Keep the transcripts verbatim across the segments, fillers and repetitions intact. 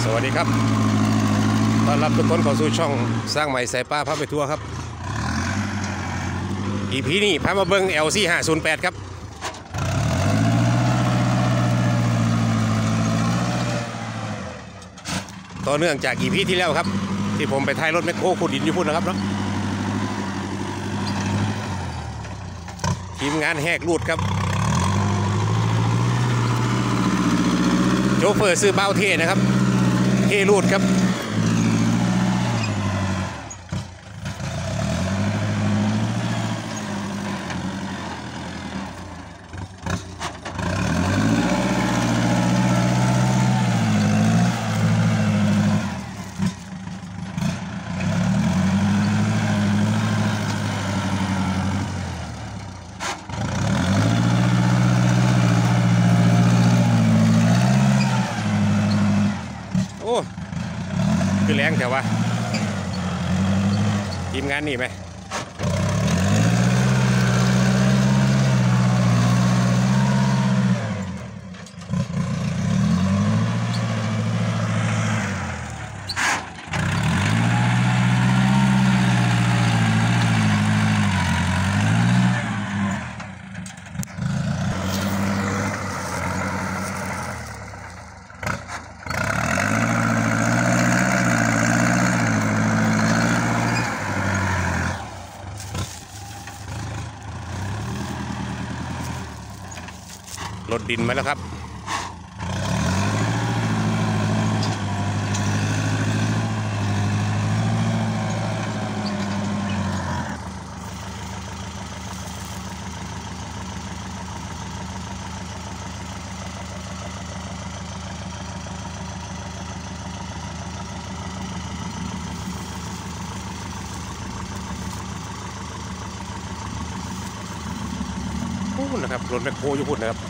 วัสดีครับต้อนรับทุกคนเข้าสู่ช่องสร้างใหม่สายป้าพาไปทัวร์ครับ อี พี นี้พามาเบิ้ง แอล ซี ห้าศูนย์แปด ครับต่อเนื่องจาก อี พี ที่แล้วครับที่ผมไปท้ายรถแมคโครขุดดินอยู่พุ่นนะครับเนาะทีมงานแหกรูดครับโชเฟอร์ซื้อเบ้าเทนะครับเทรูดครับโอ้คือแรงแต่ว่าทีมงานนี่ไหมรถดินมาแล้วครับพูดนะครับรถแมคโครอยู่พูดนะครับ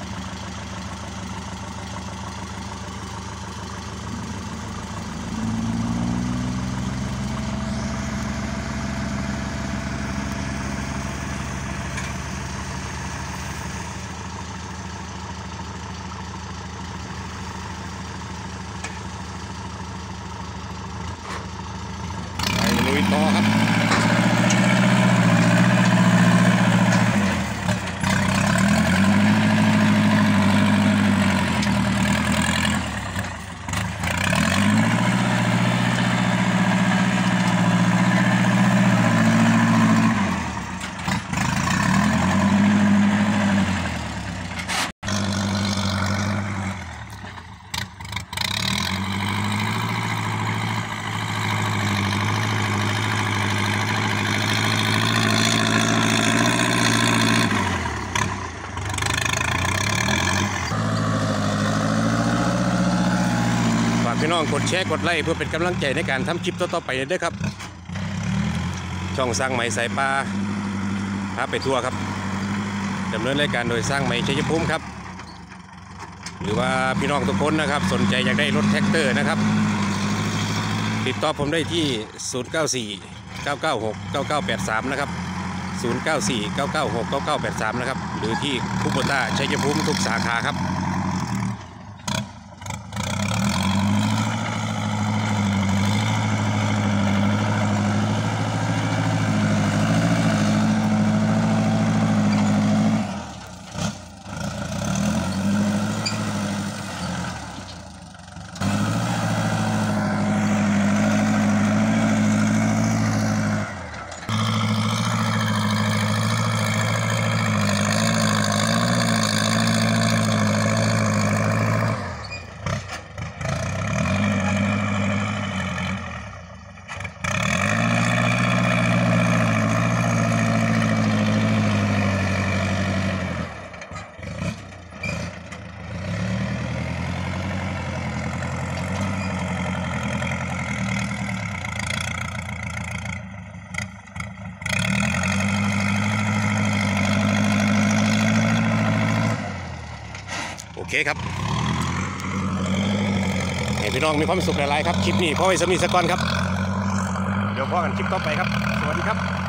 ลุยต่อครับพี่น้องกดแชร์กดไลค์เพื่อเป็นกำลังใจในการทำคลิปต่อๆไปด้วยครับช่องสร้างใหม่สายปลาพาไปทัวร์ครับดำเนินรายการโดยสร้างใหม่ชัยภูมิครับหรือว่าพี่น้องทุกคนนะครับสนใจอยากได้รถแท็กเตอร์นะครับติดต่อผมได้ที่ศูนย์ เก้า สี่ เก้า เก้า หก เก้า เก้า แปด สามนะครับศูนย์ เก้า สี่ เก้า เก้า หก เก้า เก้า แปด สามนะครับหรือที่คูโบต้าชัยภูมิทุกสาขาครับโอเคครับให้พี่น้องมีความสุขหลายๆครับคลิปนี้พอไว้สำนีสกอนครับเดี๋ยวพอกันคลิปต่อไปครับสวัสดีครับ